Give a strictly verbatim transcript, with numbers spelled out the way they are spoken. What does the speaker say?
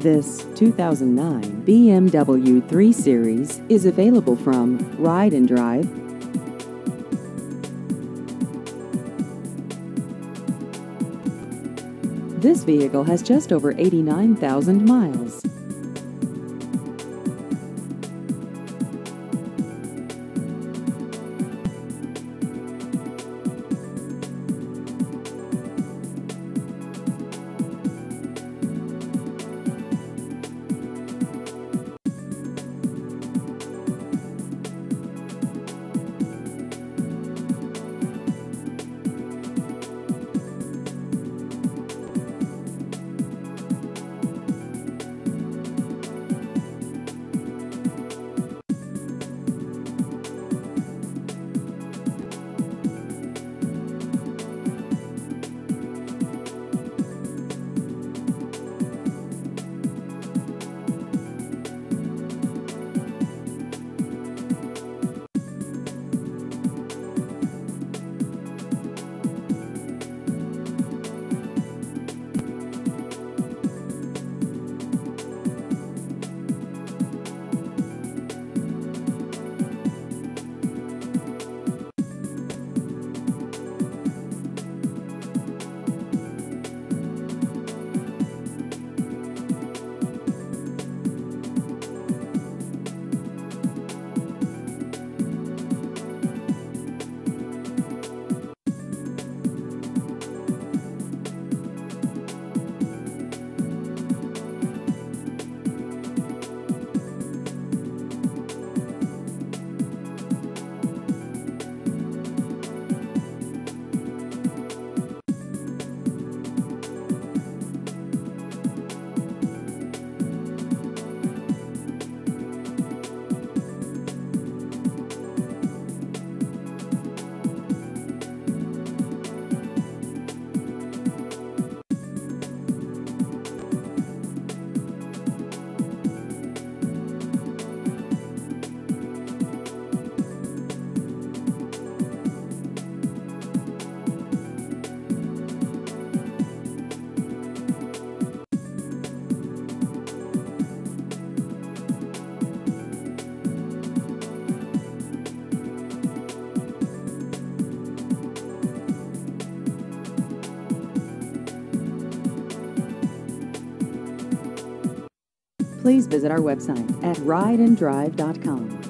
This two thousand nine B M W three Series is available from Ride and Drive. This vehicle has just over eighty-nine thousand miles. Please visit our website at ride and drive dot com.